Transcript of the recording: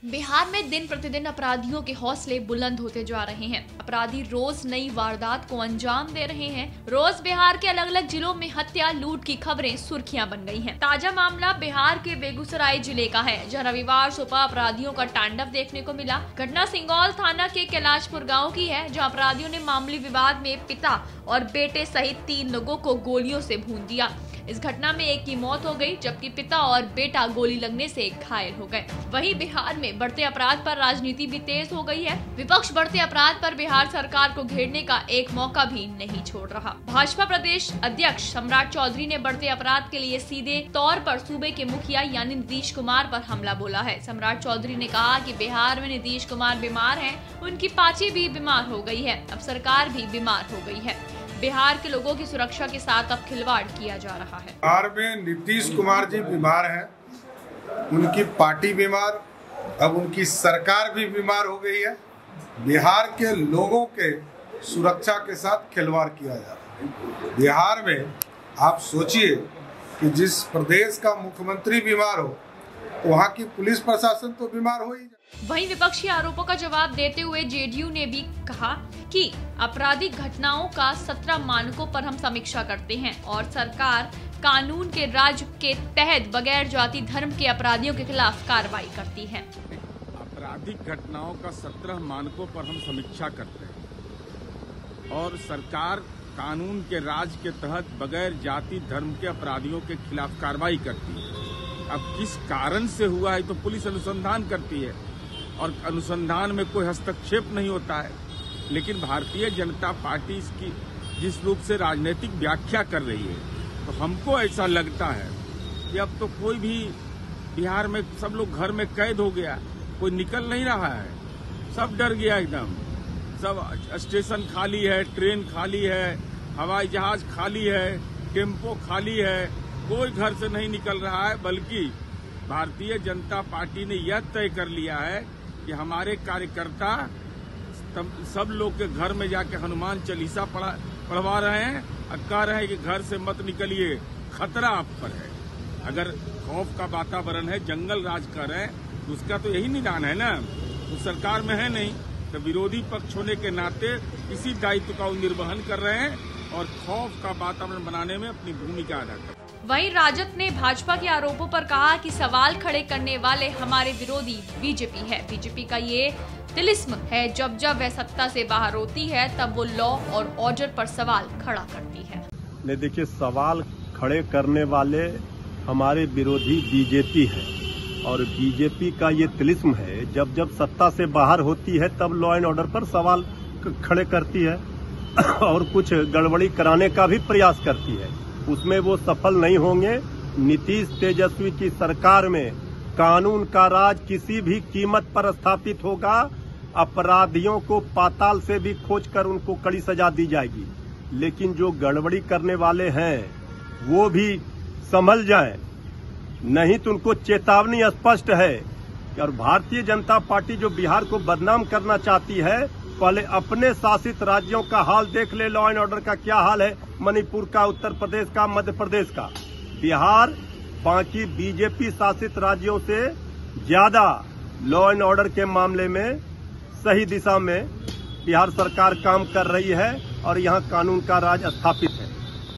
बिहार में दिन प्रतिदिन अपराधियों के हौसले बुलंद होते जा रहे हैं। अपराधी रोज नई वारदात को अंजाम दे रहे हैं। रोज बिहार के अलग अलग जिलों में हत्या लूट की खबरें सुर्खियां बन गई हैं। ताजा मामला बिहार के बेगूसराय जिले का है, जहां रविवार सुबह अपराधियों का तांडव देखने को मिला। घटना सिंगौल थाना के कैलाशपुर गाँव की है, जहाँ अपराधियों ने मामूली विवाद में पिता और बेटे सहित 3 लोगों को गोलियों से भून दिया। इस घटना में एक की मौत हो गई, जबकि पिता और बेटा गोली लगने से घायल हो गए। वहीं बिहार में बढ़ते अपराध पर राजनीति भी तेज हो गई है। विपक्ष बढ़ते अपराध पर बिहार सरकार को घेरने का एक मौका भी नहीं छोड़ रहा। भाजपा प्रदेश अध्यक्ष सम्राट चौधरी ने बढ़ते अपराध के लिए सीधे तौर पर सूबे के मुखिया यानी नीतीश कुमार पर हमला बोला है। सम्राट चौधरी ने कहा कि बिहार में नीतीश कुमार बीमार हैं, उनकी पाची भी बीमार हो गई है, अब सरकार भी बीमार हो गई है। बिहार के लोगों की सुरक्षा के साथ अब खिलवाड़ किया जा रहा है। बिहार में नीतीश कुमार जी बीमार हैं, उनकी पार्टी बीमार, अब उनकी सरकार भी बीमार हो गई है। बिहार के लोगों के सुरक्षा के साथ खिलवाड़ किया जा रहा है। बिहार में आप सोचिए कि जिस प्रदेश का मुख्यमंत्री बीमार हो तो वहाँ की पुलिस प्रशासन तो बीमार हो ही जाए। वहीं विपक्षी आरोपों का जवाब देते हुए जेडीयू ने भी कहा कि आपराधिक घटनाओं का 17 मानकों पर हम समीक्षा करते हैं और सरकार कानून के राज के तहत बगैर जाति धर्म के अपराधियों के खिलाफ कार्रवाई करती है। आपराधिक घटनाओं का 17 मानकों पर हम समीक्षा करते हैं और सरकार कानून के राज के तहत बगैर जाति धर्म के अपराधियों के खिलाफ कार्रवाई करती है। अब किस कारण से हुआ है तो पुलिस अनुसंधान करती है और अनुसंधान में कोई हस्तक्षेप नहीं होता है। लेकिन भारतीय जनता पार्टी इसकी जिस रूप से राजनीतिक व्याख्या कर रही है, तो हमको ऐसा लगता है कि अब तो कोई भी बिहार में सब लोग घर में कैद हो गया, कोई निकल नहीं रहा है, सब डर गया एकदम। सब स्टेशन खाली है, ट्रेन खाली है, हवाई जहाज खाली है, टेम्पो खाली है, कोई घर से नहीं निकल रहा है। बल्कि भारतीय जनता पार्टी ने यह तय कर लिया है कि हमारे कार्यकर्ता सब लोग के घर में जाके हनुमान चालीसा पढ़वा रहे हैं और कह रहे हैं कि घर से मत निकलिए, खतरा आप पर है। अगर खौफ का वातावरण है, जंगल राज कर रहे हैं, तो उसका तो यही निदान है ना। तो सरकार में है नहीं, तो विरोधी पक्ष होने के नाते इसी दायित्व का निर्वहन कर रहे हैं और खौफ का वातावरण बनाने में अपनी भूमिका अदा कर रहे हैं। वहीं राजद ने भाजपा के आरोपों पर कहा कि सवाल खड़े करने वाले हमारे विरोधी बीजेपी है। बीजेपी का ये तिलिस्म है, जब जब वह सत्ता से बाहर होती है तब वो लॉ और ऑर्डर पर सवाल खड़ा करती है। नहीं, देखिए, सवाल खड़े करने वाले हमारे विरोधी बीजेपी है और बीजेपी का ये तिलिस्म है, जब जब सत्ता से बाहर होती है तब लॉ एंड ऑर्डर पर सवाल खड़े करती है और कुछ गड़बड़ी कराने का भी प्रयास करती है। उसमें वो सफल नहीं होंगे। नीतीश तेजस्वी की सरकार में कानून का राज किसी भी कीमत पर स्थापित होगा। अपराधियों को पाताल से भी खोजकर उनको कड़ी सजा दी जाएगी। लेकिन जो गड़बड़ी करने वाले हैं वो भी संभल जाएं, नहीं तो उनको चेतावनी स्पष्ट है। और भारतीय जनता पार्टी जो बिहार को बदनाम करना चाहती है, पहले अपने शासित राज्यों का हाल देख ले। लॉ एंड ऑर्डर का क्या हाल है मणिपुर का, उत्तर प्रदेश का, मध्य प्रदेश का। बिहार बाकी बीजेपी शासित राज्यों से ज्यादा लॉ एंड ऑर्डर के मामले में सही दिशा में बिहार सरकार काम कर रही है और यहाँ कानून का राज स्थापित है।